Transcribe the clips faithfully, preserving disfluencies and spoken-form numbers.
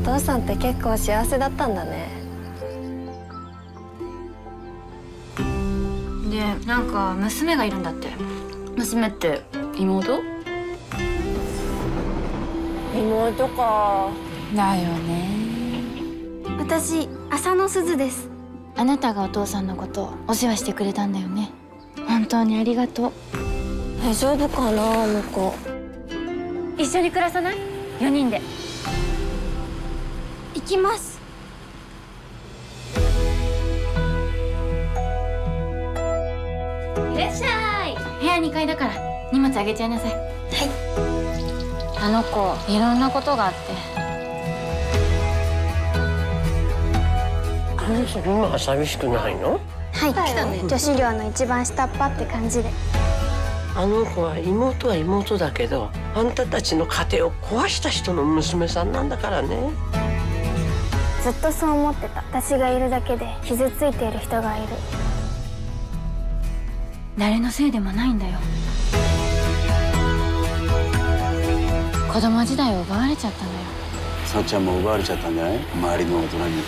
父さんって結構幸せだったんだね。 で、なんか娘がいるんだって。娘って妹？ 妹か。 だよね。 私、浅野すずです。 あなたがお父さんのことをお世話してくれたんだよね。本当にありがとう。 大丈夫かな、あの子。 一緒に暮らさない？よにんで。 行きます。 いらっしゃい。部屋にかいだから荷物あげちゃいなさい。はい。あの子いろんなことがあって。 彼氏今は寂しくないの？ はい、来たね。女子寮の一番下っ端って感じで。 あの子は妹は妹だけど、あんたたちの家庭を壊した人の娘さんなんだからね。 ずっとそう思ってた。私がいるだけで傷ついている人がいる。 誰のせいでもないんだよ。子供時代を奪われちゃったのよ。 さっちゃんも奪われちゃったんじゃない？周りの大人に。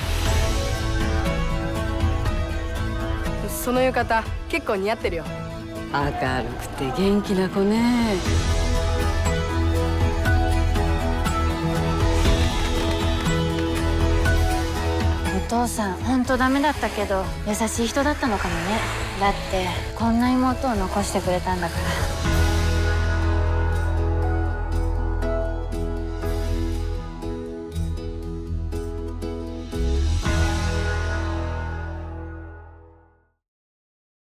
その浴衣結構似合ってるよ。 明るくて元気な子ね。 お父さん本当ダメだったけど優しい人だったのかもね。だってこんな妹を残してくれたんだから。